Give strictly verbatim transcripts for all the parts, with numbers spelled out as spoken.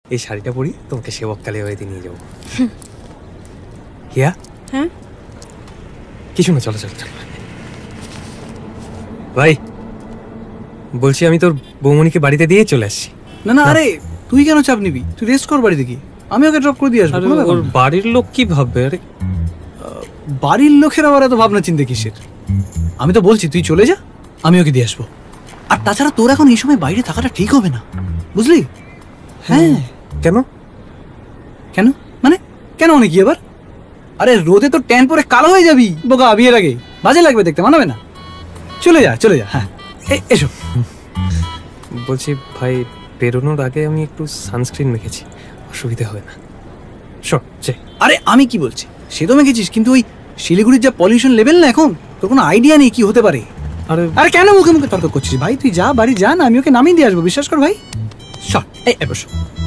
এই শাড়িটা পরি তোমাকে সেবককালী বাড়িতে নিয়ে যাবো। হিয়া, হ্যাঁ কিছু না, চলো চলো চলো। ভাই বলছি আমি তোর বৌমনিকে বাড়িতে দিয়ে চলে আসছি। না না, আরে তুই কেন চাপ নিবি? তুই রেস্ট কর বাড়িতে গিয়ে, আমি ওকে ড্রপ করে দিয়ে আসবো। ওর বাড়ির লোক কি ভাববে? আরে বাড়ির লোকের আবার এত ভাবনা চিন্তা কিসের? আমি তো বলছি তুই চলে যা, আমি ওকে দিয়ে আসবো। আর তাছাড়া তোর এখন এই সময় বাইরে থাকাটা ঠিক হবে না, বুঝলি? হ্যাঁ। কেন কেন মানে কেন মানে কি আবার? আরে রোদে তো ট্যান পরে কালো হয়ে যাবি বোকা, বিয়ের আগে বাজে লাগবে দেখতে, মানাবে না। চলে যা চলে যা। হ্যাঁ এসো। বলছি ভাই, বেরোনোর আগে আমি একটু সানস্ক্রিন মেখেছি, অসুবিধা হবে না? শোন যে, আরে আমি কি বলছি, সে তো মেখেছিস, কিন্তু ওই শিলিগুড়ির যা পলিউশন লেভেল না এখন, তোর কোনো আইডিয়া নেই কি হতে পারে। আরে আরে কেন মুখে মুখে তর্ক করছিস ভাই? তুই যা, বাড়ি যা না, আমি ওকে নামিয়ে দিয়ে আসবো, বিশ্বাস কর ভাই। শট এই বসো।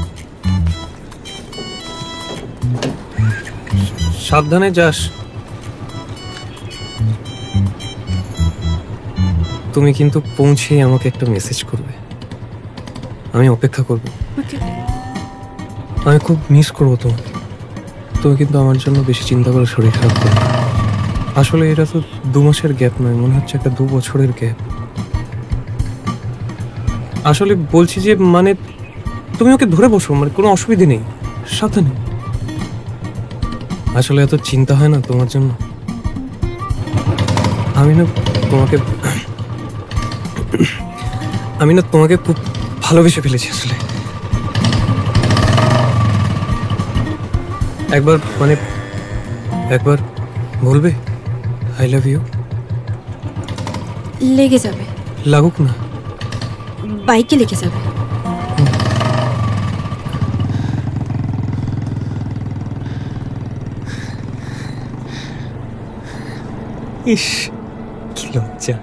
সাবধানে যাস। তুমি কিন্তু পৌঁছে আমাকে একটা মেসেজ করবে, আমি অপেক্ষা করব। আমি খুব মিস করবো তোমাকে। তুমি কিন্তু আমার জন্য বেশি চিন্তা করে শরীর খারাপ করবে। আসলে এটা তো দু মাসের গ্যাপ নয়, মনে হচ্ছে একটা দু বছরের গ্যাপ। আসলে বলছি যে মানে তুমি ওকে ধরে বসো, মানে কোনো অসুবিধে নেই, সাবধানে। আসলে এত চিন্তা হয় না তোমার জন্য। আমি না তোমাকে আমি না তোমাকে খুব ভালোবেসে ফেলেছি আসলে। একবার মানে একবার বলবে আই লাভ ইউ? লেগে যাবে। লাগুক না, বাইকে লেগে যাবে। ইস কি লজ্জা।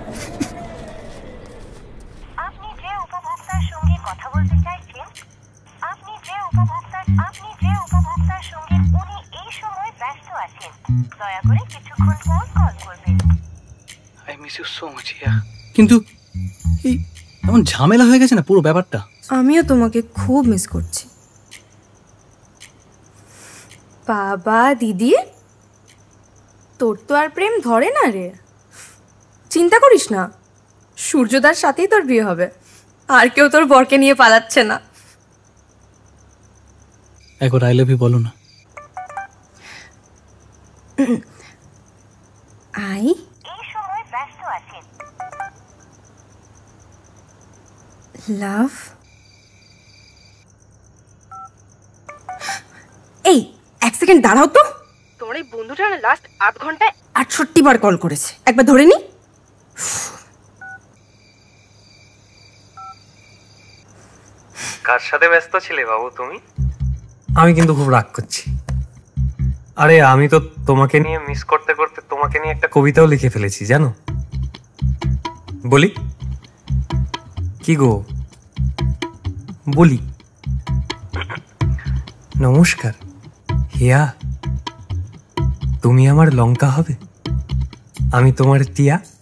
আপনি যে উপভোক্তার সঙ্গে কথা বলতে চাইছেন, আপনি যে উপভোক্তার আপনি যে উপভোক্তার সঙ্গে উনি এই সময় ব্যস্ত আছেন, দয়া করে কিছুক্ষণ পর কল করবেন। I miss you so much Hiya. কিন্তু এই এমন ঝামেলা হয়ে গেছে না পুরো ব্যাপারটা। আমিও তোমাকে খুব মিস করছি। বাবা দিদি, তোর তো আর প্রেম ধরে না রে। চিন্তা করিস না, সূর্যদার সাথেই তোর বিয়ে হবে, আর কেউ তোর বরকে নিয়ে পালাচ্ছে না। একবার আই লাভ ইউ বলো না। আই এই সময় ব্যস্ত আছেন। লাভ। এই এক সেকেন্ড দাঁড়াও তো। তোমার এই বন্ধুটা না লাস্ট আধ ঘন্টায় আটষট্টি বার কল করেছে, একবার ধরে নি। কার সাথে ব্যস্ত ছিলে বাবু তুমি? আমি কিন্তু খুব রাগ করছি। আরে আমি তো তোমাকে নিয়ে মিস করতে করতে তোমাকে নিয়ে একটা কবিতাও লিখে ফেলেছি জানো। বলি কি গো? বলি নমস্কার হিয়া, তুমি আমার লঙ্কা হবে, আমি তোমার টিয়া।